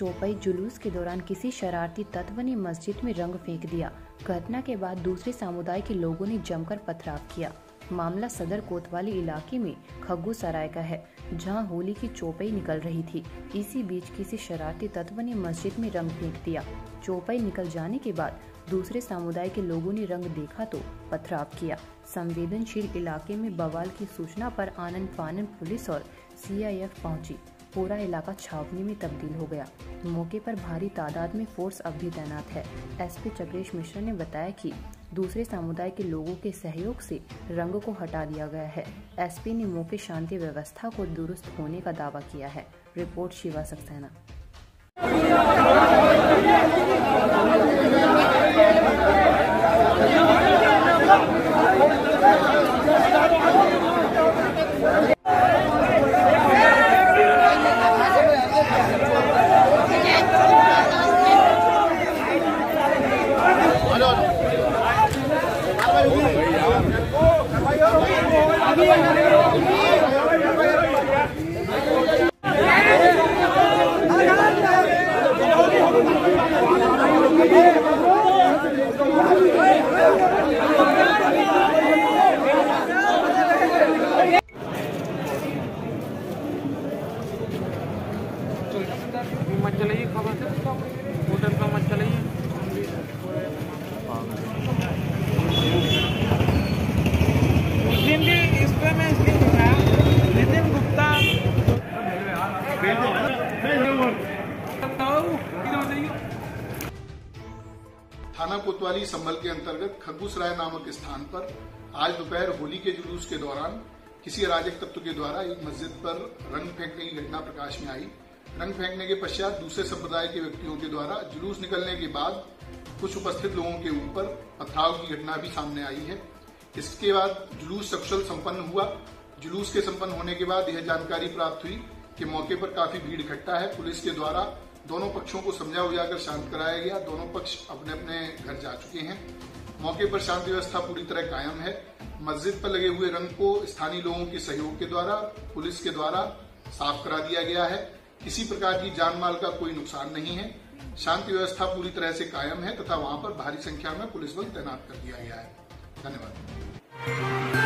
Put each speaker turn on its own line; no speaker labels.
चौपाई जुलूस के दौरान किसी शरारती तत्व ने मस्जिद में रंग फेंक दिया। घटना के बाद दूसरे समुदाय के लोगों ने जमकर पथराव किया। मामला सदर कोतवाली इलाके में खग्गू सराय का है, जहां होली की चौपाई निकल रही थी। इसी बीच किसी शरारती तत्व ने मस्जिद में रंग फेंक दिया। चौपाई निकल जाने के बाद दूसरे समुदाय के लोगों ने रंग देखा तो पथराव किया। संवेदनशील इलाके में बवाल की सूचना पर आनन फानन पुलिस और CIF पहुंची। पूरा इलाका छावनी में तब्दील हो गया। मौके पर भारी तादाद में फोर्स अब भी तैनात है। SP चक्रेश मिश्रा ने बताया कि दूसरे समुदाय के लोगों के सहयोग से रंग को हटा दिया गया है। SP ने मौके शांति व्यवस्था को दुरुस्त होने का दावा किया है। रिपोर्ट शिवा सक्सेना।
मत चलाइए, खबर होटल का मत चलाइए। उस दिन भी इस पर मैं इसलिए दिखाया नितिन गुप्ता
थाना कोतवाली संभल के अंतर्गत खग्गू सराय नामक स्थान पर आज दोपहर होली के जुलूस के दौरान किसी अराजक तत्व के द्वारा एक मस्जिद पर रंग फेंकने की घटना प्रकाश में आई। रंग फेंकने के पश्चात दूसरे संप्रदाय के व्यक्तियों के द्वारा जुलूस निकलने के बाद कुछ उपस्थित लोगों के ऊपर पथराव की घटना भी सामने आई है। इसके बाद जुलूस सकुशल संपन्न हुआ। जुलूस के संपन्न होने के बाद यह जानकारी प्राप्त हुई कि मौके पर काफी भीड़ इकट्ठा है। पुलिस के द्वारा दोनों पक्षों को समझा बुझाकर शांत कराया गया। दोनों पक्ष अपने अपने घर जा चुके हैं। मौके पर शांति व्यवस्था पूरी तरह कायम है। मस्जिद पर लगे हुए रंग को स्थानीय लोगों के सहयोग के द्वारा पुलिस के द्वारा साफ करा दिया गया है। किसी प्रकार की जान माल का कोई नुकसान नहीं है। शांति व्यवस्था पूरी तरह से कायम है तथा वहां पर भारी संख्या में पुलिस बल तैनात कर दिया गया है। धन्यवाद।